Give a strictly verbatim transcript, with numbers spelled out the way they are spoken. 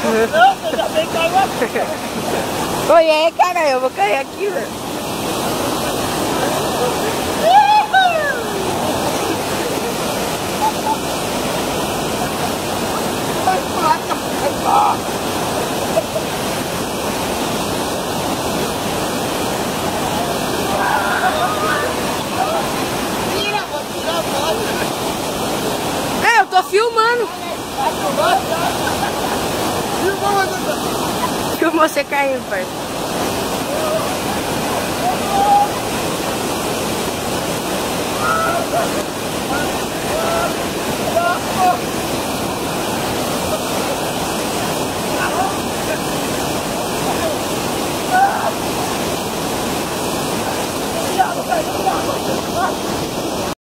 Não, você já vem caiu aqui. Oi, é, cara, eu vou cair aqui, velho. Tira, vou tirar a foto. É, eu tô filmando. Filmou você caindo, pai. Tira a foto.